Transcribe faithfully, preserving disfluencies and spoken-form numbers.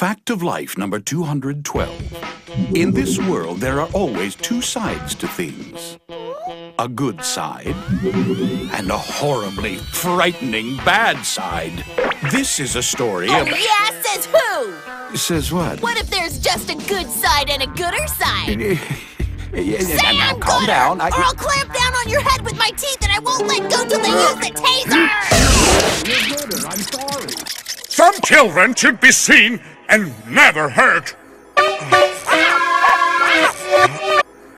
Fact of life number two hundred twelve. In this world, there are always two sides to things. A good side and a horribly frightening bad side. This is a story oh, of... yeah, says who? Says what? What if there's just a good side and a gooder side? Say Say I'm calm gooder, down. I... or I'll clamp down on your head with my teeth and I won't let go till they use the taser! You're gooder, I'm sorry. Some children should be seen and never hurt.